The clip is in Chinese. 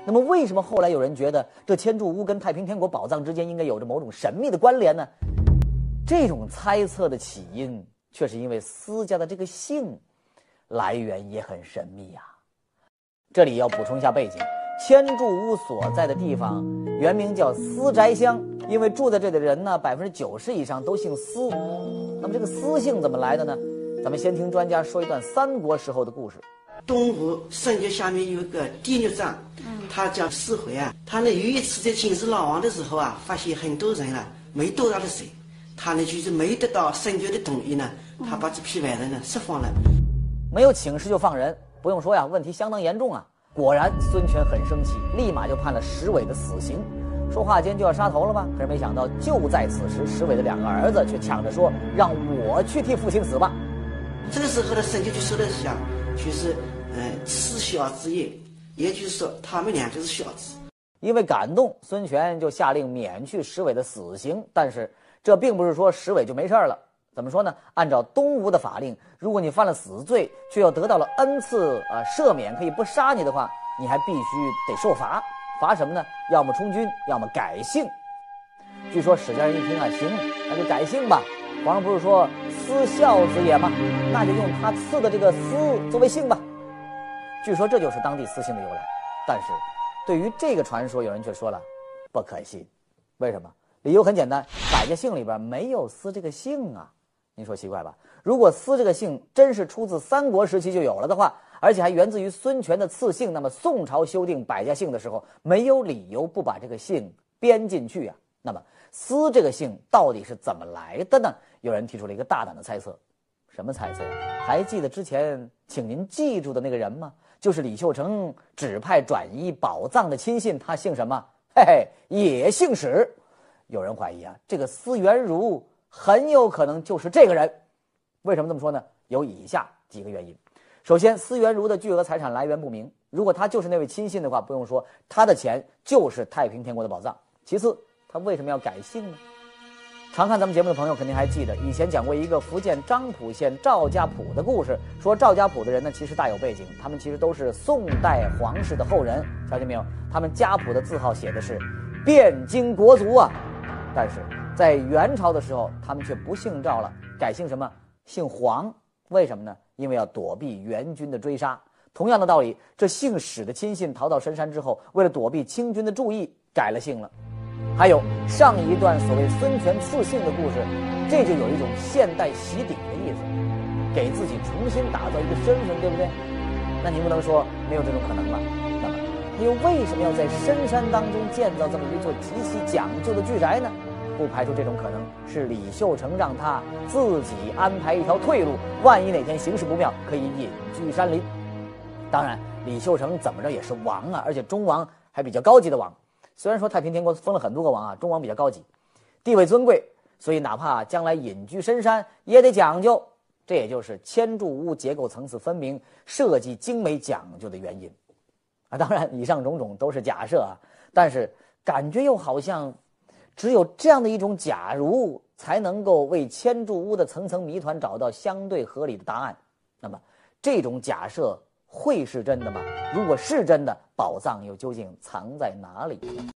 那么为什么后来有人觉得这千柱屋跟太平天国宝藏之间应该有着某种神秘的关联呢？这种猜测的起因却是因为司家的这个姓来源也很神秘呀。这里要补充一下背景，千柱屋所在的地方原名叫司宅乡，因为住在这里的人呢90%以上都姓司。那么这个司姓怎么来的呢？咱们先听专家说一段三国时候的故事。 东吴圣爵下面有一个帝女长，他叫司回啊。他呢有一次在请示老王的时候啊，发现很多人了没多大的水，他呢就是没得到圣爵的同意呢，他把这批外人呢释放了。 没有请示就放人，不用说呀，问题相当严重啊。果然孙权很生气，立马就判了石伟的死刑。说话间就要杀头了吧？可是没想到就在此时，石伟的2个儿子却抢着说让我去替父亲死吧。 这个时候呢，圣爵就说了下，就是耻小之也，也就是说他们俩就是小子。 因为感动，孙权就下令免去石伟的死刑。但是这并不是说石伟就没事了。怎么说呢？按照东吴的法令，如果你犯了死罪，却又得到了恩赐赦免，可以不杀你的话，你还必须得受罚。罚什么呢？要么充军，要么改姓。据说史家人一听啊，行，那就改姓吧。皇上不是说司孝子也吗？那就用他赐的这个司作为姓吧。据说这就是当地司姓的由来。但是对于这个传说，有人却说了不可信。为什么？理由很简单，百家姓里边没有司这个姓啊。您说奇怪吧？如果司这个姓真是出自三国时期就有了的话，而且还源自于孙权的赐姓，那么宋朝修订百家姓的时候，没有理由不把这个姓编进去啊。那么司这个姓到底是怎么来的呢？有人提出了一个大胆的猜测。什么猜测？还记得之前请您记住的那个人吗？就是李秀成指派转移宝藏的亲信，他姓什么？嘿嘿，也姓史。有人怀疑啊，这个司元儒很有可能就是这个人。为什么这么说呢？有以下几个原因。首先，司元儒的巨额财产来源不明，如果他就是那位亲信的话，不用说，他的钱就是太平天国的宝藏。其次，他为什么要改姓呢？常看咱们节目的朋友肯定还记得，以前讲过一个福建漳浦县赵家堡的故事，说赵家堡的人呢其实大有背景，他们其实都是宋代皇室的后人。瞧见没有？他们家谱的字号写的是汴京国族啊。但是在元朝的时候，他们却不姓赵了，改姓什么？姓黄。为什么呢？因为要躲避元军的追杀。同样的道理，这姓史的亲信逃到深山之后，为了躲避清军的注意，改了姓了。还有上一段所谓孙权赐姓的故事，这就有一种现代洗底的意思，给自己重新打造一个身份，对不对？那您不能说没有这种可能吧？那么他又为什么要在深山当中建造这么一座极其讲究的巨宅呢？不排除这种可能是李秀成让他自己安排一条退路，万一哪天形势不妙，可以隐居山林。当然，李秀成怎么着也是王啊，而且中王还比较高级的王。虽然说太平天国封了很多个王啊，中王比较高级，地位尊贵，所以哪怕将来隐居深山也得讲究。这也就是千柱屋结构层次分明、设计精美讲究的原因啊。当然，以上种种都是假设啊，但是感觉又好像只有这样的一种假如，才能够为千柱屋的层层谜团找到相对合理的答案。那么，这种假设会是真的吗？如果是真的，宝藏又究竟藏在哪里呢？